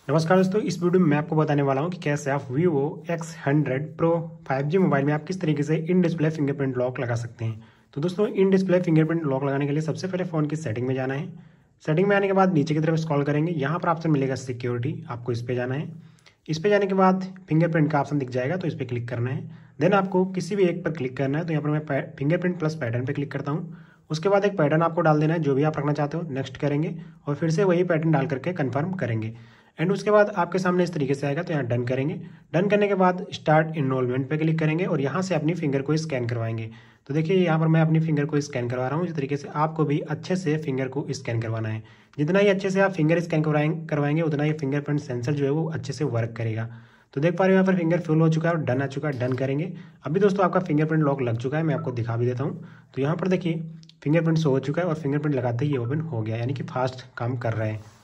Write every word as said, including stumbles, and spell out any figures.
नमस्कार दोस्तों, इस वीडियो में मैं आपको बताने वाला हूं कि कैसे आप Vivo X hundred Pro five G mobile में आप किस तरीके से इन डिस्प्ले फिंगरप्रिंट लॉक लगा सकते हैं। तो दोस्तों, इन डिस्प्ले फिंगरप्रिंट लॉक लगाने के लिए सबसे पहले फ़ोन की सेटिंग में जाना है। सेटिंग में आने के बाद नीचे की तरफ स्क्रॉल करेंगे, यहाँ पर ऑप्शन मिलेगा सिक्योरिटी, आपको इस पर जाना है। इस पर जाने के बाद फिंगरप्रिंट का ऑप्शन दिख जाएगा, तो इस पर क्लिक करना है। देन आपको किसी भी एक पर क्लिक करना है, तो यहाँ पर मैं फिंगरप्रिंट प्लस पैटर्न पर क्लिक करता हूँ। उसके बाद एक पैटर्न आपको डाल देना है जो भी आप रखना चाहते हो, नेक्स्ट करेंगे और फिर से वही पैटर्न डाल करके कंफर्म करेंगे। एंड उसके बाद आपके सामने इस तरीके से आएगा, तो यहाँ डन करेंगे। डन करने के बाद स्टार्ट इनरोलमेंट पे क्लिक करेंगे और यहाँ से अपनी फिंगर को स्कैन करवाएंगे। तो देखिए, यहाँ पर मैं अपनी फिंगर को स्कैन करवा रहा हूँ। इस तरीके से आपको भी अच्छे से फिंगर को स्कैन करवाना है। जितना ही अच्छे से आप फिंगर स्कैन करवाएंगे उतना ही फिंगरप्रिंट सेंसर जो है वो अच्छे से वर्क करेगा। तो देख पा रहे हो, यहाँ पर फिंगर फिल हो चुका है और डन आ चुका है। डन करेंगे। अभी दोस्तों आपका फिंगरप्रिंट लॉक लग चुका है, मैं आपको दिखा भी देता हूँ। तो यहाँ पर देखिए फिंगरप्रिंट शो हो चुका है और फिंगरप्रिंट लगाते ही ये ओपन हो गया, यानी कि फास्ट काम कर रहे हैं।